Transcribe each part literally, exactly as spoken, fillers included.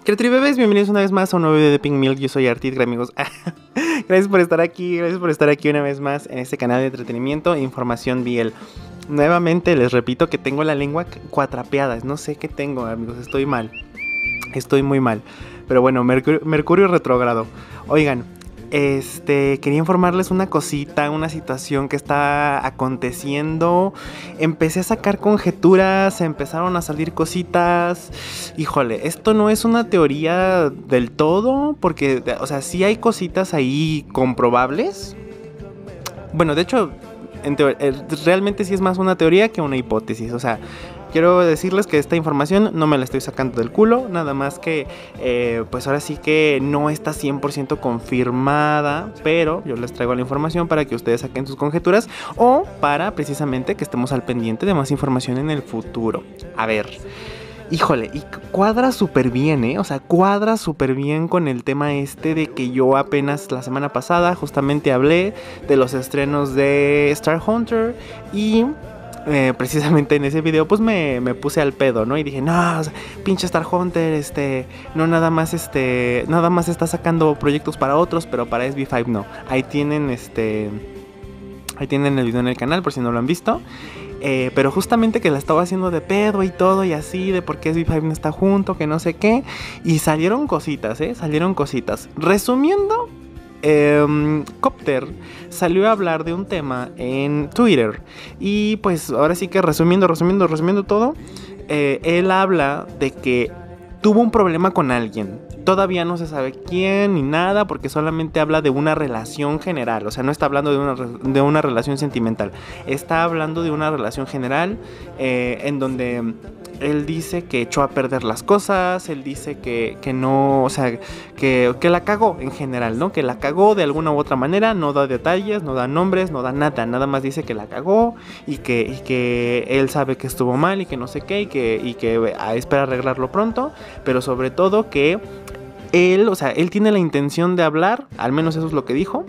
Creatribebés, bienvenidos una vez más a un nuevo video de Pink Milk. Yo soy Artit, amigos. Gracias por estar aquí, gracias por estar aquí una vez más en este canal de entretenimiento e información B L. Nuevamente les repito que tengo la lengua cuatrapeada. No sé qué tengo, amigos, estoy mal. Estoy muy mal. Pero bueno, Mercurio, Mercurio retrógrado. Oigan, este, quería informarles una cosita, una situación que está aconteciendo. Empecé a sacar conjeturas, empezaron a salir cositas. Híjole, esto no es una teoría del todo, porque, o sea, sí hay cositas ahí comprobables. Bueno, de hecho, en realmente sí es más una teoría que una hipótesis, o sea... Quiero decirles que esta información no me la estoy sacando del culo, nada más que, eh, pues ahora sí que no está cien por ciento confirmada, pero yo les traigo la información para que ustedes saquen sus conjeturas o para precisamente que estemos al pendiente de más información en el futuro. A ver, híjole, y cuadra súper bien, ¿eh? O sea, cuadra súper bien con el tema este de que yo apenas la semana pasada justamente hablé de los estrenos de Star Hunter y... Eh, precisamente en ese video pues me, me puse al pedo, ¿no? Y dije, no, o sea, pinche Star Hunter, este, no nada más, este, nada más está sacando proyectos para otros, pero para S B cinco no. Ahí tienen, este, ahí tienen el video en el canal por si no lo han visto. Eh, pero justamente que la estaba haciendo de pedo y todo y así, de por qué S B cinco no está junto, que no sé qué. Y salieron cositas, ¿eh? Salieron cositas. Resumiendo... Eh, Copter salió a hablar de un tema en Twitter y pues ahora sí que resumiendo, resumiendo, resumiendo todo, eh, él habla de que tuvo un problema con alguien. Todavía no se sabe quién ni nada porque solamente habla de una relación general. O sea, no está hablando de una, de una relación sentimental. Está hablando de una relación general eh, en donde él dice que echó a perder las cosas. Él dice que, que no, o sea, que, que la cagó en general, ¿no? Que la cagó de alguna u otra manera. No da detalles, no da nombres, no da nada. Nada más dice que la cagó y que, y que él sabe que estuvo mal y que no sé qué y que, y que espera arreglarlo pronto. Pero sobre todo que... Él, o sea, él tiene la intención de hablar, al menos eso es lo que dijo,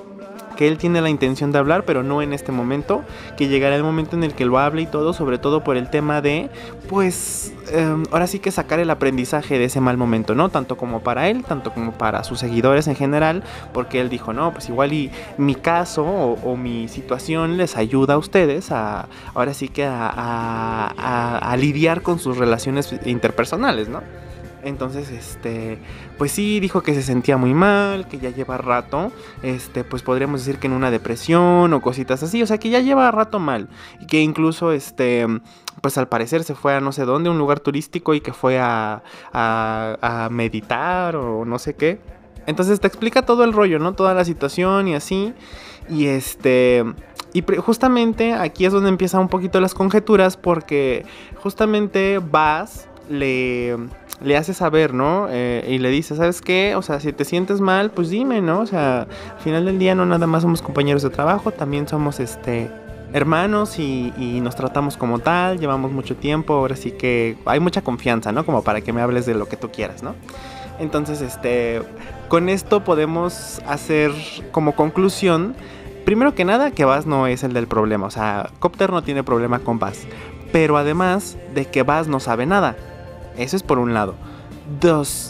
que él tiene la intención de hablar, pero no en este momento, que llegará el momento en el que lo hable y todo, sobre todo por el tema de, pues, eh, ahora sí que sacar el aprendizaje de ese mal momento, ¿no? Tanto como para él, tanto como para sus seguidores en general, porque él dijo, no, pues igual y mi caso o, o mi situación les ayuda a ustedes a, ahora sí que a, a, a, a lidiar con sus relaciones interpersonales, ¿no? Entonces, este, pues sí, dijo que se sentía muy mal, que ya lleva rato, este, pues podríamos decir que en una depresión o cositas así, o sea, que ya lleva rato mal, y que incluso, este, pues al parecer se fue a no sé dónde, un lugar turístico y que fue a, a, a meditar o no sé qué. Entonces te explica todo el rollo, ¿no? Toda la situación y así, y este... Y justamente aquí es donde empiezan un poquito las conjeturas porque justamente Vas le... le hace saber, ¿no? Eh, y le dice, ¿sabes qué? O sea, si te sientes mal, pues dime, ¿no? O sea, al final del día no nada más somos compañeros de trabajo, también somos, este, hermanos y, y nos tratamos como tal, llevamos mucho tiempo, ahora sí que hay mucha confianza, ¿no? Como para que me hables de lo que tú quieras, ¿no? Entonces, este, con esto podemos hacer como conclusión, primero que nada, que Vas no es el del problema, o sea, Copter no tiene problema con Vas, pero además de que Vas no sabe nada. Eso es por un lado. Dos,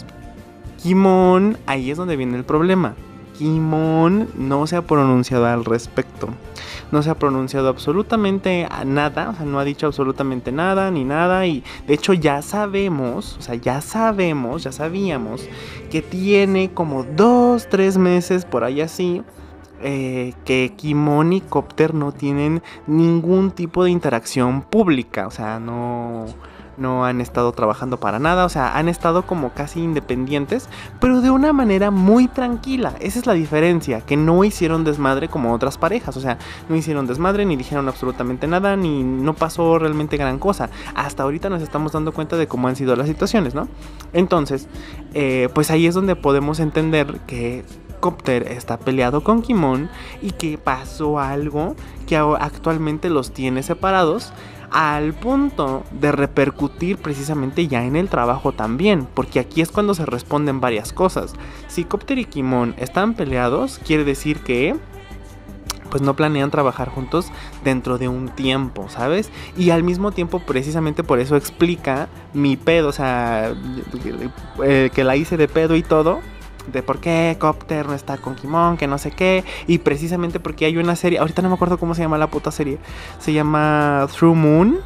Kimon, ahí es donde viene el problema. Kimon no se ha pronunciado al respecto. No se ha pronunciado absolutamente a nada. O sea, no ha dicho absolutamente nada ni nada. Y de hecho ya sabemos, o sea, ya sabemos, ya sabíamos que tiene como dos, tres meses por ahí así. Eh, que Kimon y Copter no tienen ningún tipo de interacción pública. O sea, no... no han estado trabajando para nada, o sea, han estado como casi independientes, pero de una manera muy tranquila. Esa es la diferencia, que no hicieron desmadre como otras parejas, o sea, no hicieron desmadre, ni dijeron absolutamente nada, ni no pasó realmente gran cosa. Hasta ahorita nos estamos dando cuenta de cómo han sido las situaciones, ¿no? Entonces, eh, pues ahí es donde podemos entender que Copter está peleado con Kimon y que pasó algo que actualmente los tiene separados, al punto de repercutir precisamente ya en el trabajo también, porque aquí es cuando se responden varias cosas. Si Copter y Kimon están peleados, quiere decir que pues no planean trabajar juntos dentro de un tiempo, ¿sabes? Y al mismo tiempo, precisamente por eso explica mi pedo, o sea, eh, que la hice de pedo y todo, de por qué Copter no está con Kimon, que no sé qué, y precisamente porque hay una serie, ahorita no me acuerdo cómo se llama la puta serie, se llama True Moon,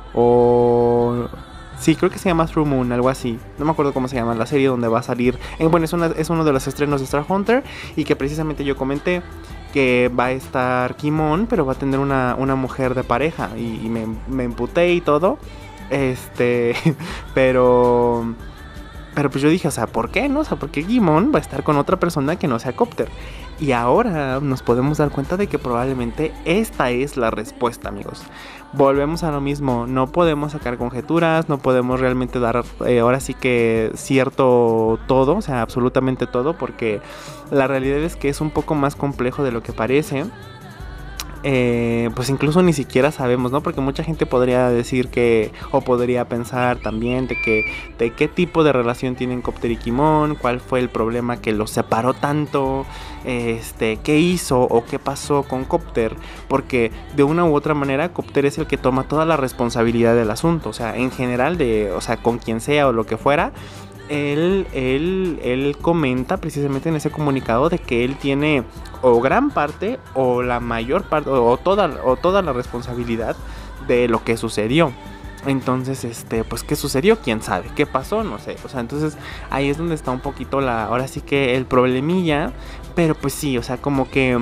o... sí, creo que se llama True Moon, algo así. No me acuerdo cómo se llama la serie donde va a salir. Eh, bueno, es, una, es uno de los estrenos de Star Hunter. Y que precisamente yo comenté que va a estar Kimon, pero va a tener una, una mujer de pareja. Y, y me, me emputé y todo. Este, pero... Pero pues yo dije, o sea, ¿por qué no? O sea, ¿por qué Kimon va a estar con otra persona que no sea Copter? Y ahora nos podemos dar cuenta de que probablemente esta es la respuesta, amigos. Volvemos a lo mismo, no podemos sacar conjeturas, no podemos realmente dar eh, ahora sí que cierto todo, o sea, absolutamente todo, porque la realidad es que es un poco más complejo de lo que parece. Eh, pues incluso ni siquiera sabemos, ¿no? Porque mucha gente podría decir que, o podría pensar también de que, de qué tipo de relación tienen Copter y Kimon, cuál fue el problema que los separó tanto, este, qué hizo o qué pasó con Copter, porque de una u otra manera Copter es el que toma toda la responsabilidad del asunto, o sea, en general de, o sea, con quien sea o lo que fuera. Él, él, él comenta precisamente en ese comunicado de que él tiene o gran parte o la mayor parte o toda, o toda la responsabilidad de lo que sucedió. Entonces, este, pues, ¿qué sucedió? ¿Quién sabe? ¿Qué pasó? No sé. O sea, entonces ahí es donde está un poquito la, ahora sí que el problemilla. Pero pues sí, o sea, como que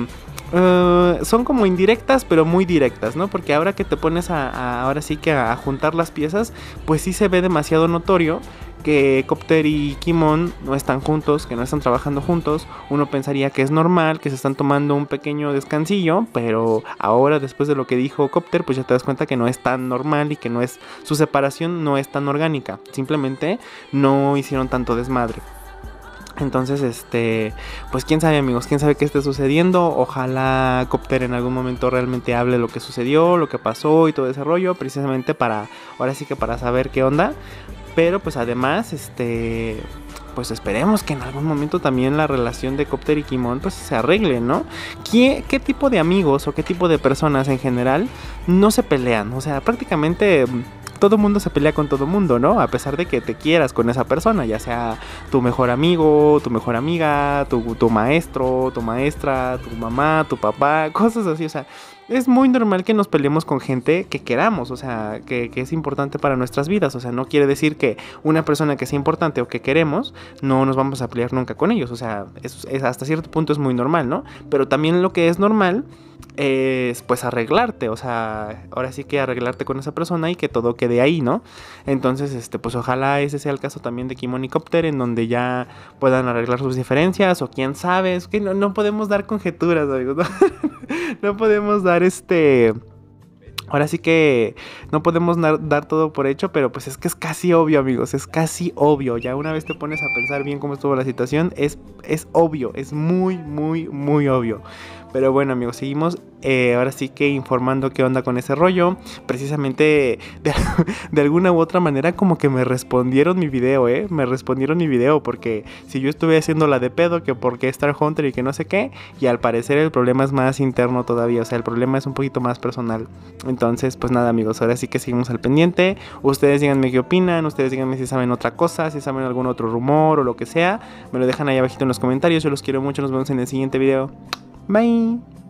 uh, son como indirectas, pero muy directas, ¿no? Porque ahora que te pones a, a ahora sí que a, a juntar las piezas, pues sí se ve demasiado notorio que Copter y Kimon no están juntos, que no están trabajando juntos. Uno pensaría que es normal, que se están tomando un pequeño descansillo, pero ahora después de lo que dijo Copter, pues ya te das cuenta que no es tan normal y que no es, su separación no es tan orgánica, simplemente no hicieron tanto desmadre. Entonces, este, pues quién sabe, amigos, quién sabe qué esté sucediendo. Ojalá Copter en algún momento realmente hable lo que sucedió, lo que pasó y todo ese rollo, precisamente para, ahora sí que para saber qué onda. Pero pues además, este, pues esperemos que en algún momento también la relación de Copter y Kimon pues se arregle, ¿no? ¿Qué, qué tipo de amigos o qué tipo de personas en general no se pelean? O sea, prácticamente todo mundo se pelea con todo mundo, ¿no? A pesar de que te quieras con esa persona, ya sea tu mejor amigo, tu mejor amiga, tu, tu maestro, tu maestra, tu mamá, tu papá, cosas así, o sea, es muy normal que nos peleemos con gente que queramos, o sea, que, que es importante para nuestras vidas. O sea, no quiere decir que una persona que sea importante o que queremos, no nos vamos a pelear nunca con ellos. O sea, es, es, hasta cierto punto es muy normal, ¿no? Pero también lo que es normal es pues arreglarte, o sea, ahora sí que arreglarte con esa persona y que todo quede ahí, ¿no? Entonces, este, pues ojalá ese sea el caso también de Kimon y Copter, en donde ya puedan arreglar sus diferencias, o quién sabe, es que no, no podemos dar conjeturas, amigos, ¿no? No podemos dar este... Ahora sí que no podemos dar, dar todo por hecho, pero pues es que es casi obvio, amigos, es casi obvio. Ya una vez te pones a pensar bien cómo estuvo la situación, es, es obvio, es muy, muy, muy obvio. Pero bueno, amigos, seguimos eh, ahora sí que informando qué onda con ese rollo. Precisamente de, de alguna u otra manera como que me respondieron mi video, ¿eh? Me respondieron mi video porque si yo estuve haciendo la de pedo, que porque Star Hunter y que no sé qué, y al parecer el problema es más interno todavía, o sea, el problema es un poquito más personal. Entonces, pues nada, amigos, ahora sí que seguimos al pendiente. Ustedes díganme qué opinan, ustedes díganme si saben otra cosa, si saben algún otro rumor o lo que sea. Me lo dejan ahí abajito en los comentarios, yo los quiero mucho, nos vemos en el siguiente video. Bye.